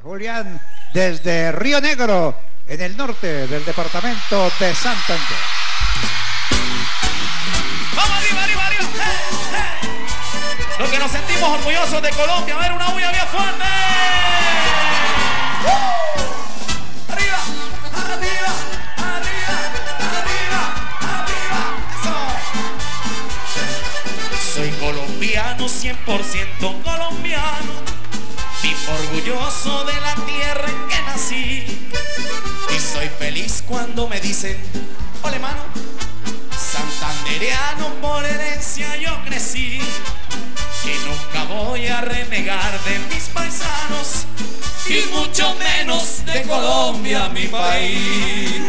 Julián, desde Río Negro, en el norte del departamento de Santander. ¡Vamos arriba, arriba, arriba! ¡Hey, hey! Los que nos sentimos orgullosos de Colombia, a ver una bulla bien fuerte. ¡Arriba, arriba, arriba, arriba, arriba! ¡Eso! Soy colombiano, 100% colombiano. Vivo orgulloso de la tierra en que nací. Y soy feliz cuando me dicen, ole mano, santandereano por herencia yo crecí. Y nunca voy a renegar de mis paisanos, y mucho menos de Colombia, mi país.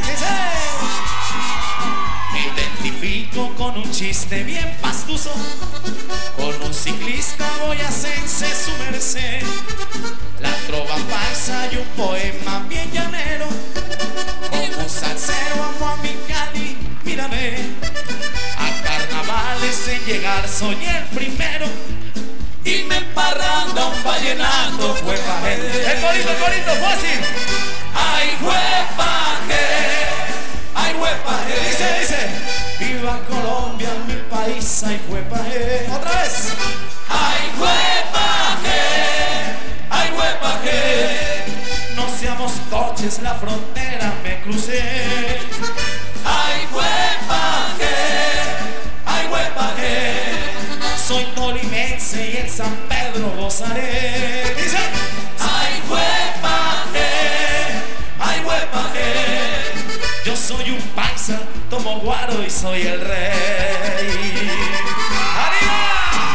Me identifico con un chiste bien pastuso, con un ciclista boyacense su merced, la trova paisa y un poema bien llanero. Como un salsero amo a mi Cali, mírame. A carnavales en llegar soy el primero, y me emparranda un vallenato, huepaje. El corito, fácil. Ay, huepaje, ay, huepaje. Dice, viva Colombia, mi país, ay, huepaje. Otra vez. Ay, huepaje, ay, huepaje. No seamos toches, la frontera me crucé. Ay, huepaje, ay, huepaje. Soy tolimense y en San Pedro gozaré. Dice, ay, huepaje, ay, huepaje. Yo soy un paisa, tomo guaro y soy el rey. ¡Arriba!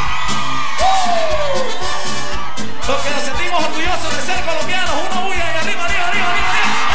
Los que nos sentimos orgullosos de ser colombianos, uno bulla y arriba, arriba, arriba, arriba,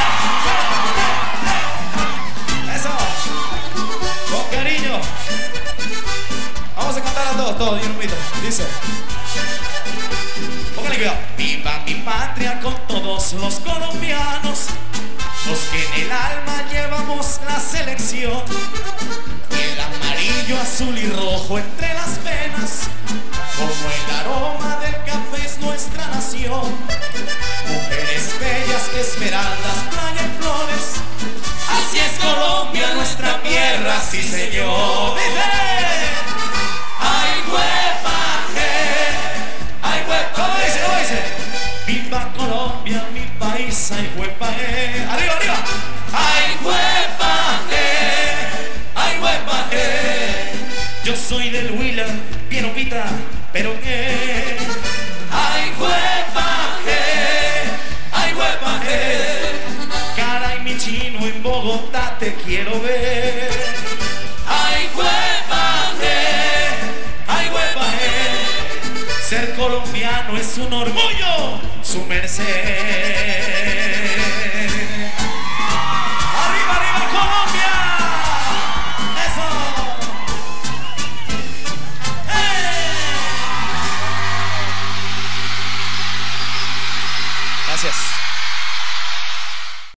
arriba. Eso. Con cariño. Vamos a cantar a todos, y un mito. Dice, póngale cuidado. Viva mi patria con todos los colombianos, los que en el alma llevamos la selección. El amarillo, azul y rojo entre las venas, como el aroma del café es nuestra nación. Mujeres bellas, esmeraldas, playa y flores, así es Colombia, nuestra tierra, sí señor. Dice, ay, huepaje, ay, huepaje. ¿Cómo dice? Viva Colombia, mi país, ay, huepaje. Arriba, arriba. Ay, huepaje, ay, huepaje. Yo soy del Huila, bien opita, pero qué. Ay, huepaje, ay, huepaje. Caray, mi chino, en Bogotá te quiero ver. Ay, huepaje, ay, huepaje. Ser colombiano es un orgullo, su merced.